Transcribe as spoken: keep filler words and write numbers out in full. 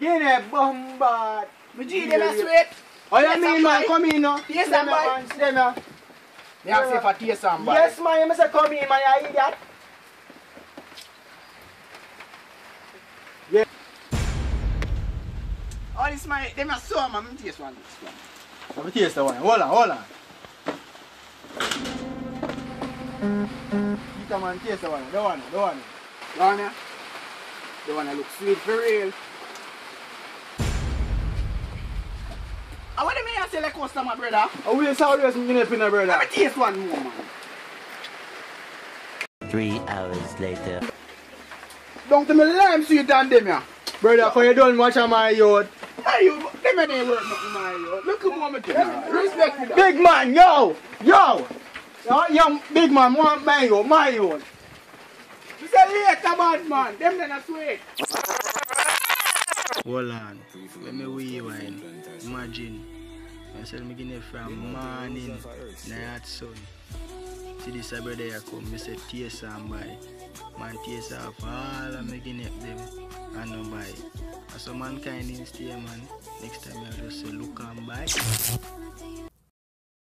Guinep, bombard. Me G, them are sweet. Oh, you mean, man? Come in, no? Taste and bite. See them, no? Me have say for taste and bite. Yes, man. You say come in, man. You eat that? Yeah. Oh, this my, them are so, man. Me taste one. This one. Let me taste the one. Hold on, hold on. Eat a man, taste the one. The one, the one. The one, yeah? The one that look sweet for real. I want to make you say like customer, brother. Oh, we saw you some guinea peanut, brother. Let me taste one more, man. Three hours later. Don't tell me lime sweet than them, yeah. Brother, for you don't watch on my yard. My youth, them ain't work nothing, my youth. Look at what I'm telling you. Respect me, that. Big man, yo, yo. Yo, yo, big man, want my yard, my yard. You say later, bad man. Them then are sweet. Hold on, let me rewind. Imagine, I said me guinea from morning, night sun. See this brother here come, me say taste and buy. Man taste off all of me guinea them and no buy. And so mankind in stay, man. Next time I just say look and buy.